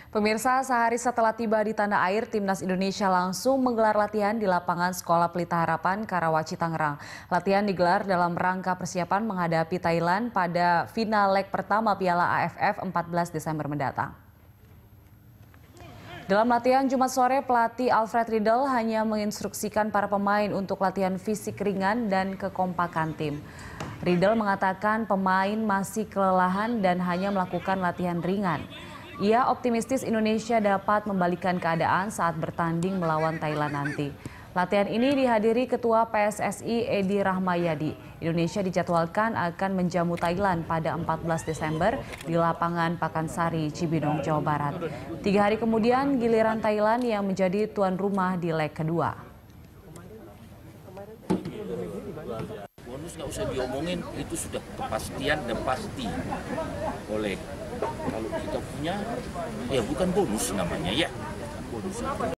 Pemirsa, sehari setelah tiba di tanah air, Timnas Indonesia langsung menggelar latihan di lapangan Sekolah Pelita Harapan, Karawaci, Tangerang. Latihan digelar dalam rangka persiapan menghadapi Thailand pada final leg pertama Piala AFF 14 Desember mendatang. Dalam latihan Jumat sore, pelatih Alfred Riedel hanya menginstruksikan para pemain untuk latihan fisik ringan dan kekompakan tim. Riedel mengatakan pemain masih kelelahan dan hanya melakukan latihan ringan. Ia optimistis Indonesia dapat membalikan keadaan saat bertanding melawan Thailand nanti. Latihan ini dihadiri Ketua PSSI Edi Rahmayadi. Indonesia dijadwalkan akan menjamu Thailand pada 14 Desember di lapangan Pakansari, Cibinong, Jawa Barat. 3 hari kemudian giliran Thailand yang menjadi tuan rumah di leg kedua. Bonus nggak usah diomongin, itu sudah kepastian dan pasti. Oleh kalau kita punya, ya bukan bonus namanya ya, bonus.